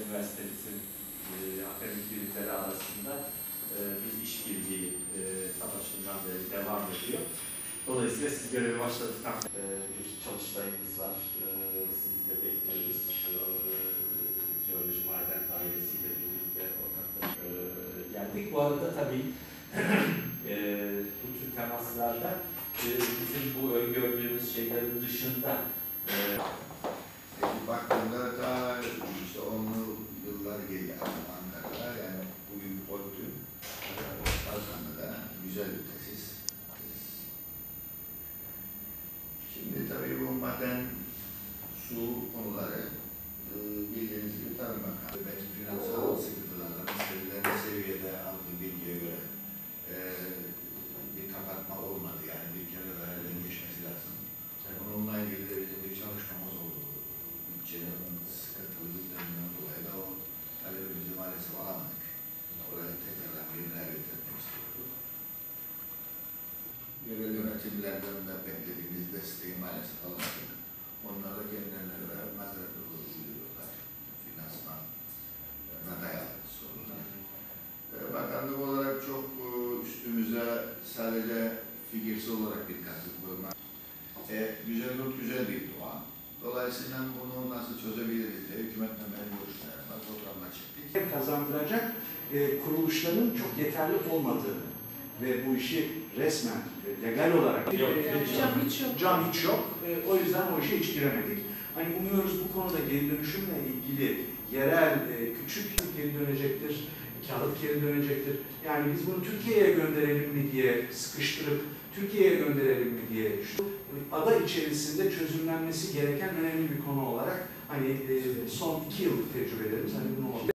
Üniversitemizin akademik birimleri arasında bir işbirliği başından beri devam ediyor. Dolayısıyla siz görevi başladıktan bir çalıştayımız var. Sizi de bekliyoruz. Jeoloji Maden Dairesi'yle birlikte ortaklaşa geldik. Bu arada tabii bu tür temaslarda bizim bu öngördüğümüz şeylerin dışında baktığımda daha işte 10'lu yıllar geliyor Ankara'da, yani bugün ODTÜ, Kazanlı'da güzel bir tesis. Şimdi tabii bu maden, su konuları bildiğiniz gibi Tarım Bakanlığı belki finansal sıkıntılarla meseleleri seviyede aldığı bilgiye göre bir kapatma olmadı, yani bir kere daha elden geçmesi lazım. Onunla ilgili de bizim bir çalışmamız oldu. Bütçelerin sıkıntılığından dolayı da o talebimizi maalesef alamadık. Oraya tekrardan bir rağbet etmek istiyorduk. Yerel yönetimlerden de beklediğimiz desteği maalesef alamadık. Onlar da kendilerine göre mazeret uyguluyorlar. Finansmana dayalı sorunlar. Bakanlık olarak çok üstümüze sadece fikirsel olarak bir katkı koymak. Güzel bir doğa. Dolayısıyla bunu nasıl çözebiliriz diye hükümetle görüşlerine programla çektik. Kazandıracak kuruluşların çok yeterli olmadığını ve bu işi resmen legal olarak cam hiç yok. O yüzden o işe hiç giremedik. Hani umuyoruz bu konuda geri dönüşümle ilgili yerel küçük geri dönecektir, kağıt geri dönecektir. Yani biz bunu Türkiye'ye gönderelim mi diye sıkıştırıp Türkiye'ye gönderelim mi diye şu ada içerisinde çözümlenmesi gereken önemli bir konu olarak hani son 2 yıllık tecrübelerimiz hani